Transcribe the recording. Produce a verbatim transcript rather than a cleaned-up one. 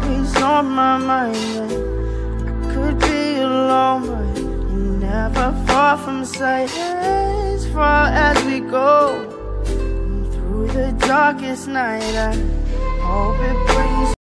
always on my mind. I could be alone, but you're never far from sight. As far as we go, through the darkest night, I hope it brings